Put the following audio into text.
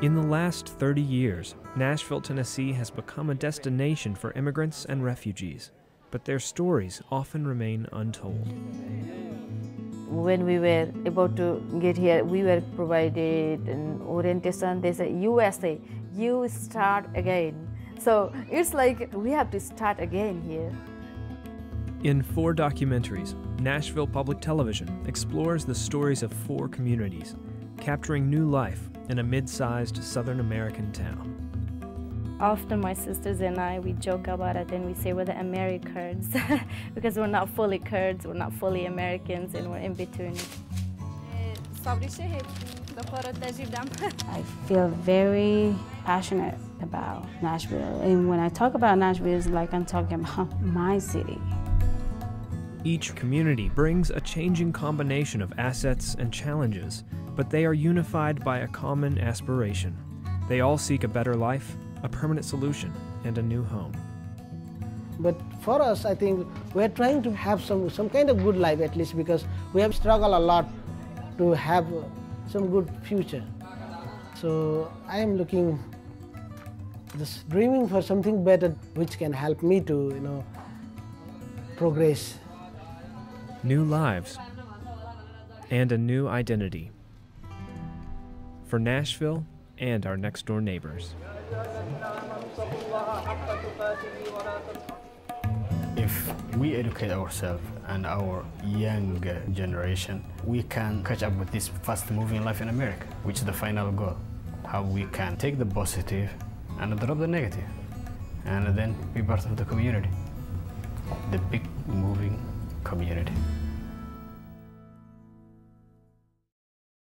In the last 30 years, Nashville, Tennessee has become a destination for immigrants and refugees, but their stories often remain untold. When we were about to get here, we were provided an orientation. They said, USA, you start again. So it's like we have to start again here. In 4 documentaries, Nashville Public Television explores the stories of 4 communities, capturing new life in a mid-sized Southern American town. Often my sisters and I, we joke about it and we say we're the Americans because we're not fully Kurds, we're not fully Americans, and we're in between. I feel very passionate about Nashville, and when I talk about Nashville, it's like I'm talking about my city. Each community brings a changing combination of assets and challenges, but they are unified by a common aspiration. They all seek a better life, a permanent solution, and a new home. But for us, I think we're trying to have some kind of good life at least, because we have struggled a lot to have some good future. So I am looking, just dreaming for something better which can help me to, progress. New lives and a new identity for Nashville and our next door neighbors. If we educate ourselves and our young generation, we can catch up with this fast-moving life in America, which is the final goal. How we can take the positive and drop the negative, and then be part of the community, the big moving community.